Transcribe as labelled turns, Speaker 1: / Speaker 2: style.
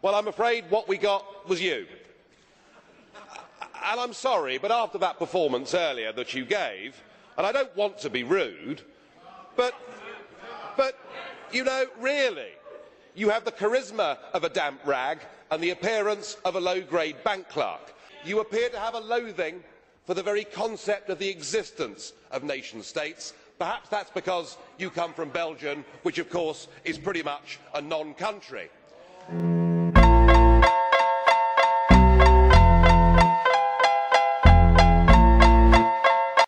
Speaker 1: Well, I'm afraid what we got was you. And I'm sorry, but after that performance earlier that you gave, and I don't want to be rude, but you know, really, you have the charisma of a damp rag and the appearance of a low-grade bank clerk. You appear to have a loathing for the very concept of the existence of nation-states. Perhaps that's because you come from Belgium, which of course is pretty much a non-country.